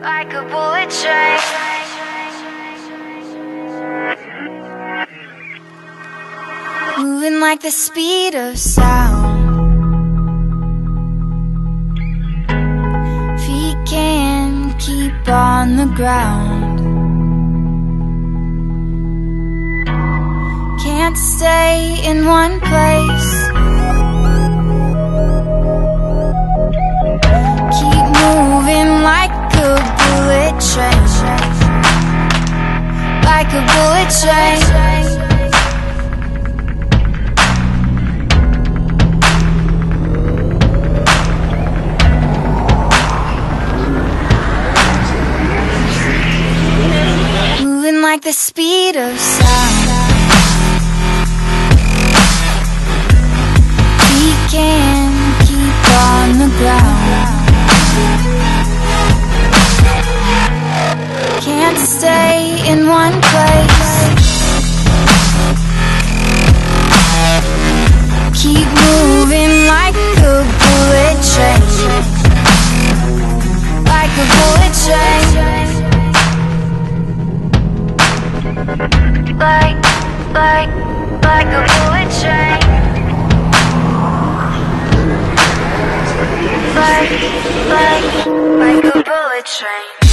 like a bullet train. Moving like the speed of sound. Feet can't keep on the ground. Can't stay in one place. Keep moving like a bullet train. Like a bullet train. Like the speed of sound. We can't keep on the ground. Can't stay in one place. Keep moving like a bullet train. Like a bullet train. Like a bullet train. Like a bullet train.